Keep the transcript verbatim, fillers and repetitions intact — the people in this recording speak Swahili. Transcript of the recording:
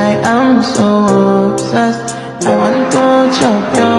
I am so obsessed. I want to chop your